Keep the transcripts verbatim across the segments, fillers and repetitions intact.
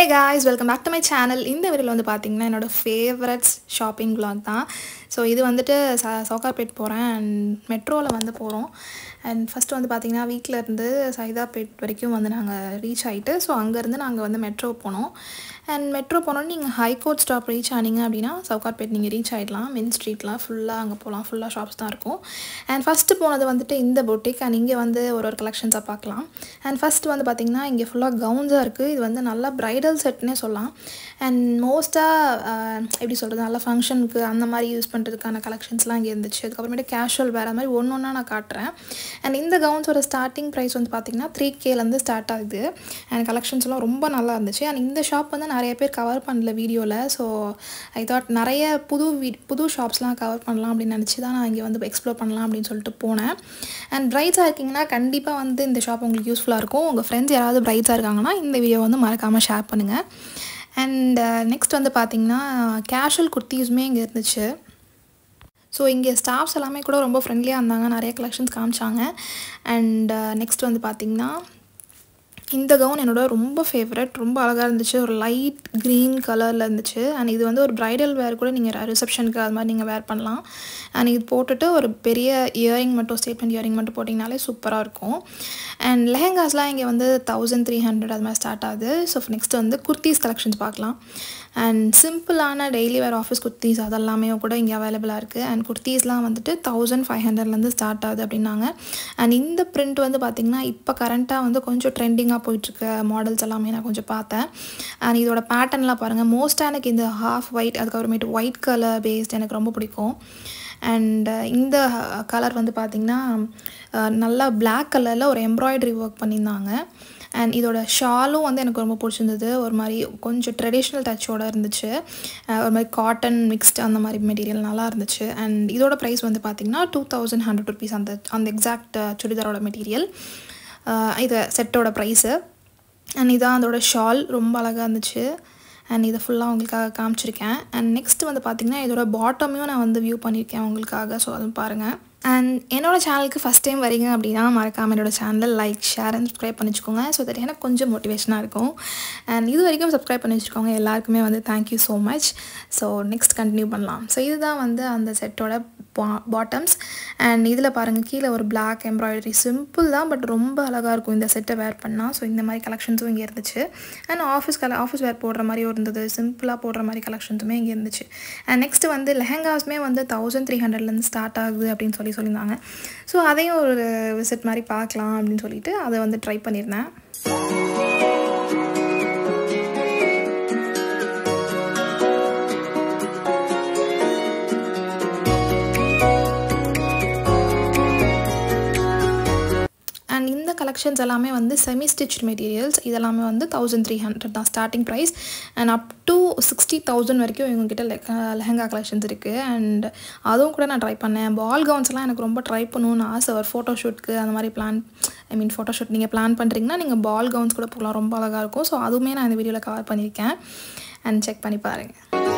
Hey guys, welcome back to my channel. In this video, I have favorite shopping vlog. So, this is Sowcarpet and metro. And first, we reach Sowcarpet reach so we metro. And metro you high court stop reach Sowcarpet reach Main Street full full shops. And first, we go in the boutique and we see collections. And first, we see full gowns. This is bridal set. And most of function use collections casual wear and in the gowns starting price three K start and collections and in the shop நிறைய பேர் cover பண்ணல வீடியோல so I thought நிறைய புது புது ஷாப்ஸ்லாம் cover பண்ணலாம் அப்படி நினைச்சு தான் நான் இங்க வந்து எக்ஸ்ப்ளோர் பண்ணலாம் அப்படினு சொல்லிட்டு போனேன் and brides இருக்கீங்கனா கண்டிப்பா வந்து இந்த ஷாப் உங்களுக்கு யூஸ்ஃபுல்லா இருக்கும் உங்க फ्रेंड्स யாராவது brides இருக்காங்கனா இந்த வீடியோ வந்து மறக்காம ஷேர் பண்ணுங்க and நெக்ஸ்ட் வந்து பாத்தீங்கன்னா casual kurtisமே இங்க இருந்துச்சு So இங்க ஸ்டாஃப்ஸ் எல்லாமே கூட ரொம்ப ஃப்ரெண்ட்லியா இருந்தாங்க நிறைய கலெக்ஷன்ஸ் காமிச்சாங்க and நெக்ஸ்ட் வந்து பாத்தீங்கன்னா இந்த gown என்னோட ரொம்ப ஃபேவரட் ரொம்ப அழகா இருந்துச்சு ஒரு லைட் green கலர்ல இருந்துச்சு and இது வந்து ஒரு bridal wear கூட நீங்க ரிசெப்ஷனுக்கு அது மாதிரி நீங்க wear பண்ணலாம் and இது போட்டுட்டு ஒரு பெரிய இயரிங் மட்டும் ஸ்டேட்மென்ட் இயரிங் மட்டும் போடிங்கனாலே சூப்பரா இருக்கும் and லெஹங்காஸ்லாம் இங்க வந்து thirteen hundred அது மாதிரி ஸ்டார்ட் ஆகுது so நெக்ஸ்ட் வந்து kurtis collections பார்க்கலாம் and simple ஆன daily wear office kurtis அதெல்லாமே கூட இங்க அவேilable இருக்கு and kurtisலாம் வந்துட்டு fifteen hundred ல இருந்து ஸ்டார்ட் ஆகுது அப்படினாங்க and இந்த print வந்து பாத்தீங்கன்னா இப்ப கரண்டா வந்து கொஞ்சம் ட்ரெண்டிங்கா போயிட்டு இருக்க மாடல்ஸ் எல்லாமே நான் கொஞ்சம் பார்த்தேன் and இதோட பேட்டர்ன்லாம் பாருங்க மோஸ்டா எனக்கு இந்த half white அதுக்கு அப்புறமேட்டு white color based எனக்கு ரொம்ப பிடிக்கும் and இந்த கலர் வந்து பாத்தீங்கன்னா நல்ல black கலர்ல ஒரு embroidery work பண்ணிருந்தாங்க and இதோட ஷாலும் வந்து எனக்கு ரொம்ப பிடிச்சிருந்தது ஒரு மாதிரி கொஞ்சம் ட்ரெடிஷனல் டச்சோட இருந்துச்சு ஒரு மாதிரி காட்டன் மிக்ஸ்ட் அந்த மாதிரி மெட்டீரியல் நல்லா இருந்துச்சு and இதோட பிரைஸ் வந்து பாத்தீங்கன்னா twenty hundred rupees அந்த அந்த எக்ஸாக்ட் சுடிதாரோட மெட்டீரியல் இது செட்டோட பிரைஸ் and இதான் அதோட ஷால் ரொம்ப அழகா இருந்துச்சு and இத ஃபுல்லா உங்களுக்கு காமிச்சிருக்கேன் and நெக்ஸ்ட் வந்து பாத்தீங்கன்னா இதோட பாட்டமையும் நான் வந்து வியூ பண்ணிருக்கேன் உங்களுக்காக சோ அதுவும் பாருங்க and என்னோட சேனலுக்கு ஃபர்ஸ்ட் டைம் வரீங்க அப்படினா மறக்காம என்னோட சேனலை லைக் ஷேர் and subscribe பண்ணிச்சுக்கோங்க so that எனக்கு கொஞ்சம் மோட்டிவேஷனா இருக்கும் and இது வரைக்கும் subscribe பண்ணி வச்சிருக்கவங்க எல்லாருக்குமே வந்து thank you so much so next continue பண்ணலாம் so இதுதான் வந்து அந்த செட்டோட bottoms and இதுல பாருங்க கீழ ஒரு black embroidery simple தான் பட் ரொம்ப அழகா இருக்கும் இந்த செட்டை wear பண்ணா so இந்த மாதிரி கலெக்ஷன்ஸும் இங்க இருந்துச்சு and ஆபீஸ் ஆபீஸ் wear போடுற மாதிரி இருந்தது சிம்பிளா போடுற மாதிரி கலெக்ஷன்ஸுமே இங்க இருந்துச்சு and next வந்து லெஹங்காஸ்மே வந்து thirteen hundred ல இருந்து ஸ்டார்ட் ஆகுது அப்படினு சொல்லி சொல்லிருந்தாங்க சோ அதையும் ஒரு விசிட் மாதிரி பார்க்கலாம் அப்படினு சொல்லிட்டு அதை வந்து ட்ரை பண்ணிருந்தேன் and இந்த collections எல்லாமே வந்து semi stitched materials இதெல்லாம் வந்து thirteen hundred தான் starting price and up to sixty thousand வரைக்கும் இவங்க கிட்ட லெஹங்கா collections இருக்கு and அதுவும் கூட நான் ட்ரை பண்ணேன் ball gowns எல்லாம் எனக்கு ரொம்ப ட்ரை பண்ணனும்னு ஆசை ஒரு photo shootக்கு அந்த மாதிரி plan I mean photo shoot நீங்க பிளான் பண்றீங்கன்னா நீங்க ball gowns கூட போலாம் ரொம்ப அழகா இருக்கும் சோ அதுவுமே நான் இந்த வீடியோல கவர் பண்ணிருக்கேன் and செக் பண்ணி பாருங்க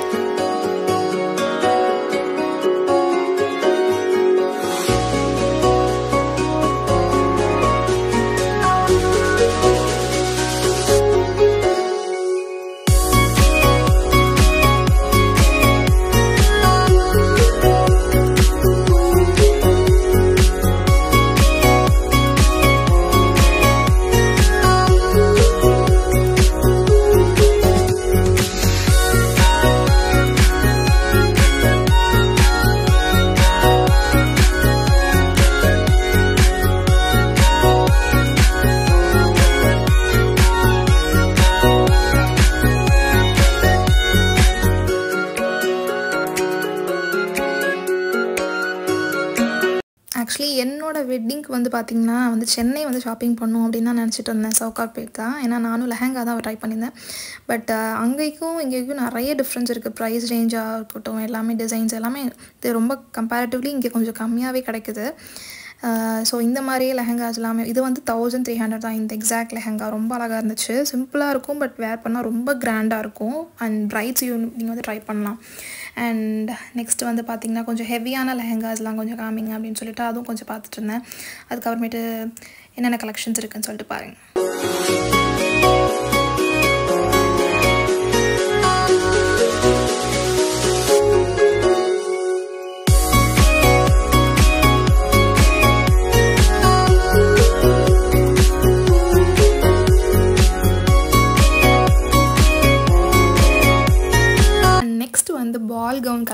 Actually, என்னோட வெட்டிங்க்கு வந்து பாத்தீங்கன்னா வந்து சென்னை வந்து ஷாப்பிங் பண்ணனும் அப்படி நான் நினைச்சிட்டு இருந்தேன் சவுகார்பேட் தான் ஏனா நானும் லெஹங்கா தான் ட்ரை பண்ணிருந்தேன் பட் அங்கேயும் இங்கேயும் நிறைய டிஃபரன்ஸ் இருக்கு பிரைஸ் ரேஞ்சா இருக்கட்டும் எல்லாமே டிசைன்ஸ் எல்லாமே ரொம்ப கம்பேரிட்டிவ்லி இங்க கொஞ்சம் கம்மியாவே கிடைக்குது சோ இந்த மாதிரி லெஹங்காஸ் எல்லாமே இது வந்து thirteen hundred தான் இந்த எக்ஸாக்ட் லெஹங்கா ரொம்ப அழகா இருந்துச்சு சிம்பிளா இருக்கும் பட் வேர் பண்ணா ரொம்ப கிராண்டா இருக்கும் and brides நீங்க வந்து ட்ரை பண்ணலாம் and next வந்து பாத்தீங்கன்னா கொஞ்சம் ஹெவியான லெஹங்காஸ்லாம் கொஞ்சம் காமிங்க அப்படினு சொல்லிட்டு அதுவும் கொஞ்சம் பார்த்துட்டு இருந்தேன் அதுக்கு அப்புறமேட்டு என்னென்ன கலெக்ஷன்ஸ் இருக்குன்னு சொல்லிட்டு பாருங்க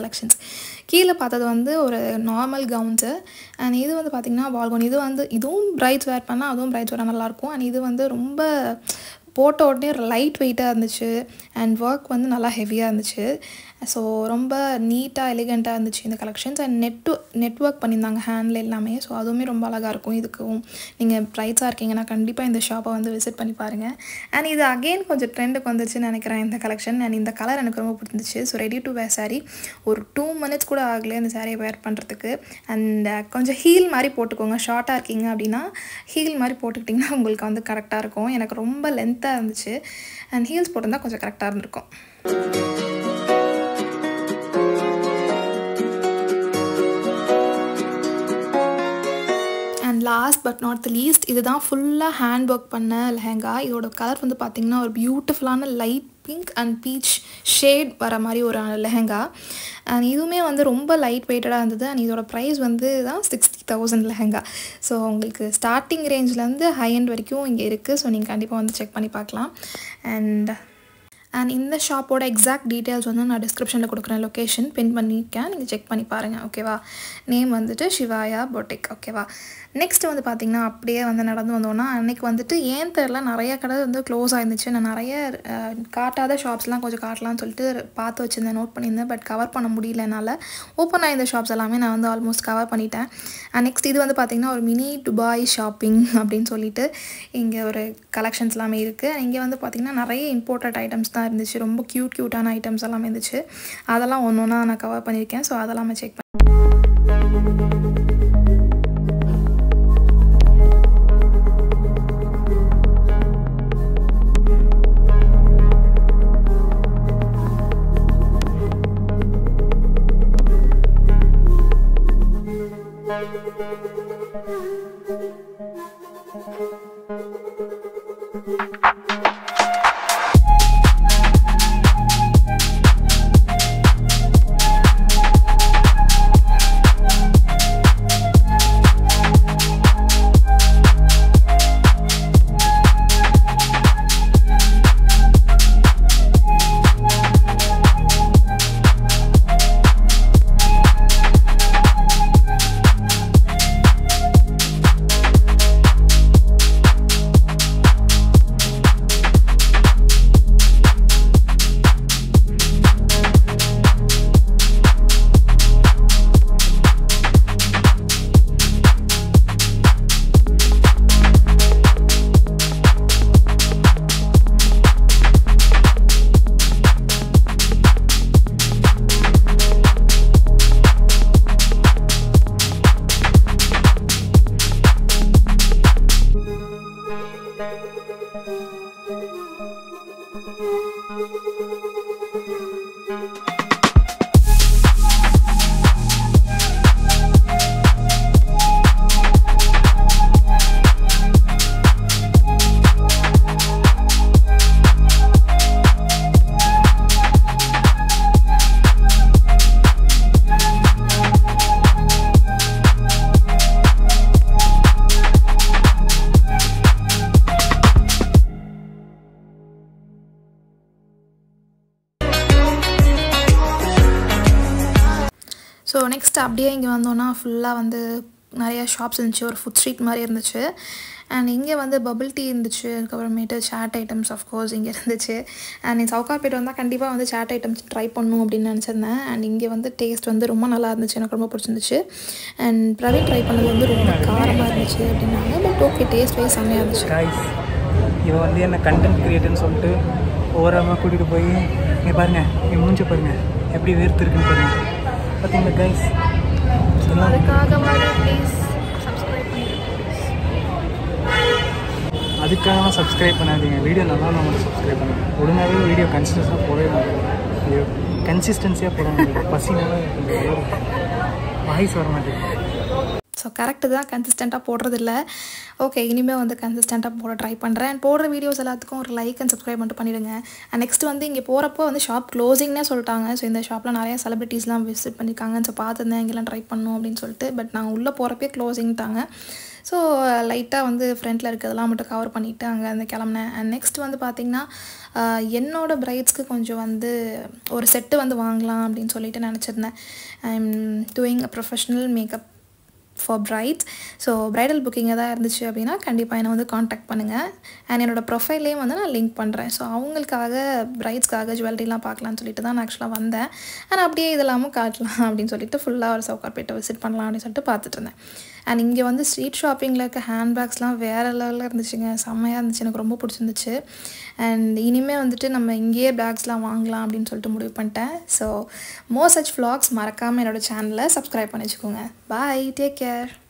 கலெக்ஷன்ஸ். கீழே பார்த்தது வந்து ஒரு நார்மல் கவுன்ஸு அண்ட் இது வந்து பார்த்திங்கன்னா பால் கவுன். இது வந்து இதுவும் பிரைட்ஸ் வேர் பண்ணால் அதுவும் பிரைட்ஸ் வேர் நல்லாயிருக்கும். அண்ட் இது வந்து ரொம்ப போட்ட உடனே லைட் வெயிட்டாக இருந்துச்சு அண்ட் ஒர்க் வந்து நல்லா ஹெவியாக இருந்துச்சு. ஸோ ரொம்ப நீட்டாக எலிகண்ட்டாக இருந்துச்சு இந்த collections. And net net work பண்ணியிருந்தாங்க ஹேண்டில் எல்லாமே. ஸோ அதுவுமே ரொம்ப அழகாக இருக்கும். இதுக்கும் நீங்கள் ப்ரைட்ஸாக இருக்கீங்கன்னா கண்டிப்பாக இந்த ஷாப்பை வந்து விசிட் பண்ணி பாருங்கள். அண்ட் இது அகெயின் கொஞ்சம் ட்ரெண்டுக்கு வந்துச்சுன்னு நினைக்கிறேன் இந்த கலெக்ஷன். அண்ட் இந்த கலர் எனக்கு ரொம்ப பிடிச்சிருந்துச்சு. So ready to wear sari ஒரு டூ மினிட்ஸ் கூட ஆகலை இந்த சாரியை வேர் பண்ணுறதுக்கு. அண்ட் கொஞ்சம் ஹீல் மாதிரி போட்டுக்கோங்க. ஷார்ட்டாக இருக்கீங்க அப்படின்னா ஹீல் மாதிரி போட்டுக்கிட்டிங்கன்னா உங்களுக்கு வந்து கரெக்டாக இருக்கும். எனக்கு ரொம்ப லென்த்தாக இருந்துச்சு அண்ட் ஹீல்ஸ் போட்டிருந்தா கொஞ்சம் கரெக்டாக இருந்திருக்கும். And last but not the least இதுதான் ஃபுல்லாக ஹேண்ட் ஒர்க் பண்ண லெஹங்கா. இதோட கலர் வந்து பார்த்திங்கன்னா ஒரு பியூட்டிஃபுல்லான light pink and peach shade வர மாதிரி ஒரு லெஹங்கா. அண்ட் இதுவுமே வந்து ரொம்ப லைட் வெயிட்டடாக இருந்தது. அண்ட் இதோட ப்ரைஸ் வந்து தான் சிக்ஸ்டி தௌசண்ட் லெஹங்கா. ஸோ உங்களுக்கு ஸ்டார்டிங் ரேஞ்சிலேருந்து ஹை எண்ட் வரைக்கும் இங்கே இருக்குது. ஸோ நீங்கள் கண்டிப்பாக வந்து செக் பண்ணி பார்க்கலாம். அண்ட் அண்ட் இந்த ஷாப்போட எக்ஸாக்ட் டீட்டெயில்ஸ் வந்து நான் டிஸ்கிரிப்ஷனில் கொடுக்குறேன். லொக்கேஷன் பின் பண்ணியிருக்கேன், நீங்கள் செக் பண்ணி பாருங்கள். ஓகேவா? நேம் வந்துட்டு சிவாயா பொட்டிக். ஓகேவா? நெக்ஸ்ட் வந்து பார்த்திங்கன்னா அப்படியே வந்து நடந்து வந்தோன்னா அன்றைக்கி வந்துட்டு ஏன் தெரில நிறைய கடை வந்து க்ளோஸ் ஆகிருந்துச்சு. நான் நிறைய காட்டாத ஷாப்ஸ்லாம் கொஞ்சம் காட்டலாம்னு சொல்லிட்டு பார்த்து வச்சுருந்தேன், நோட் பண்ணியிருந்தேன். பட் கவர் பண்ண முடியல என்னால். ஓப்பன் ஆகிருந்த ஷாப்ஸ் எல்லாமே நான் வந்து ஆல்மோஸ்ட் கவர் பண்ணிட்டேன். அண்ட் நெக்ஸ்ட் இது வந்து பார்த்திங்கன்னா ஒரு மினி துபாய் ஷாப்பிங் அப்படின்னு சொல்லிட்டு இங்கே ஒரு கலெக்ஷன்ஸ் எல்லாமே இருக்குது. இங்கே வந்து பார்த்திங்கன்னா நிறைய இம்போர்ட்டட் ஐட்டம்ஸ் தான் இருந்துச்சு. ரொம்ப க்யூட் க்யூட்டான ஐட்டம்ஸ் எல்லாமே இருந்துச்சு. அதெல்லாம் ஒன்று ஒன்றா நான் கவர் பண்ணியிருக்கேன். ஸோ அதெல்லாமே செக் பண்ணி ஸோ நெக்ஸ்ட் அப்படியே இங்கே வந்தோன்னா ஃபுல்லாக வந்து நிறையா ஷாப்ஸ் இருந்துச்சு. ஒரு ஃபுட் ஸ்ட்ரீட் மாதிரி இருந்துச்சு. அண்ட் இங்கே வந்து பபிள் டீ இருந்துச்சு. அதுக்கப்புறமேட்டு சாட் ஐட்டம்ஸ் ஆஃப்கோர்ஸ் இங்கே இருந்துச்சு. அண்ட் இந்த சவுகார்பேட் வந்தால் கண்டிப்பாக வந்து சாட் ஐட்டம்ஸ் ட்ரை பண்ணணும் அப்படின்னு நினச்சிருந்தேன். அண்ட் இங்கே வந்து டேஸ்ட் வந்து ரொம்ப நல்லா இருந்துச்சு. எனக்கு ரொம்ப பிடிச்சிருந்துச்சு. அண்ட் பிரவீன் ட்ரை பண்ணது வந்து ரொம்ப காரமாக இருந்துச்சு அப்படின்னாங்க. பட் ஓகே, டேஸ்ட் வைஸ் செம்மையாக இருந்துச்சு. இவன் வந்து என்ன கண்டென்ட் கிரியேட்டர்னு சொல்லிட்டு ஓரமாக கூட்டிகிட்டு போய் இங்கே பாருங்கள், இங்கே மூஞ்ச பாருங்கள் எப்படி வேர்த்து இருக்குன்னு பாருங்கள். பார்த்தீங்களா கைஸ்? அதுக்காக ப்ளீஸ் சப்ஸ்கிரைப் பண்ணிடுங்க. அதுக்காகலாம் சப்ஸ்கிரைப் பண்ணாதீங்க. வீடியோ நல்லா நம்ம சப்ஸ்கிரைப் பண்ணுங்கள். ஒழுங்காகவே வீடியோ கன்சிஸ்டன்ஸாக போடவே மாட்டேங்குது. கன்சிஸ்டன்சியாக போட மாட்டேங்குது. பசினால வாய்ஸ் வர மாட்டேங்குது. ஸோ கரெக்டு தான், கன்சிஸ்டண்ட்டாக போடுறதில்ல. ஓகே, இனிமேல் வந்து கன்சிஸ்டண்ட்டாக போட ட்ரை பண்ணுறேன். அண்ட் போடுற வீடியோஸ் எல்லாத்துக்கும் ஒரு லைக் அண்ட் சப்ஸ்கிரைப் மட்டும் பண்ணிவிடுங்க. அண்ட் நெக்ஸ்ட் வந்து இங்கே போகிறப்போ வந்து ஷாப் க்ளோசிங்னே சொல்லிட்டாங்க. ஸோ இந்த ஷாப்பில் நிறைய செலிபிரிட்டிஸ்லாம் விசிட் பண்ணியிருக்காங்க. ஸோ பார்த்துருந்தேன் இங்கெல்லாம் ட்ரை பண்ணணும் அப்படின்னு சொல்லிட்டு. பட் நான் உள்ளே போகிறப்பே க்ளோசிங்ட்டாங்க. ஸோ லைட்டாக வந்து ஃப்ரண்ட்டில் இருக்கிறதெல்லாம் மட்டும் கவர் பண்ணிவிட்டு அங்கே வந்து கிளம்புனேன். அண்ட் நெக்ஸ்ட் வந்து பார்த்திங்கன்னா என்னோடய ப்ரைட்ஸ்க்கு கொஞ்சம் வந்து ஒரு செட்டு வந்து வாங்கலாம் அப்படின்னு சொல்லிட்டு நினச்சிருந்தேன். I am doing a professional makeup for brides. So bridal booking எதாவது இருந்துச்சு அப்படின்னா கண்டிப்பாக என்னை வந்து காண்டாக்ட் பண்ணுங்கள். அண்ட் என்னோடய ப்ரொஃபைல்லையும் வந்து நான் லிங்க் பண்ணுறேன். ஸோ அவங்களுக்காக பிரைட்ஸ்க்காக ஜுவல்லரிலாம் பார்க்கலான்னு சொல்லிட்டு தான் நான் ஆக்சுவலாக வந்தேன். ஆனால் அப்படியே இதெல்லாமும் காட்டலாம் அப்படின்னு சொல்லிட்டு ஃபுல்லாக ஒரு சவுகார்பேட்டை விசிட் பண்ணலாம் அப்படின்னு சொல்லிட்டு பார்த்துட்டு இருந்தேன். அண்ட் இங்கே வந்து ஸ்ட்ரீட் ஷாப்பிங்கில் இருக்க ஹேண்ட்பேக்ஸ்லாம் வேறு லெவலில் இருந்துச்சுங்க. செம்மையாக இருந்துச்சு, எனக்கு ரொம்ப பிடிச்சிருந்துச்சு. அண்ட் இனிமேல் வந்துட்டு நம்ம இங்கேயே பேக்ஸ்லாம் வாங்கலாம் அப்படின்னு சொல்லிட்டு முடிவு பண்ணிட்டேன். ஸோ மோர் சச் vlogs மறக்காமல் என்னோடய சேனலை சப்ஸ்கிரைப் பண்ணி வச்சுக்கோங்க. Bye, take care.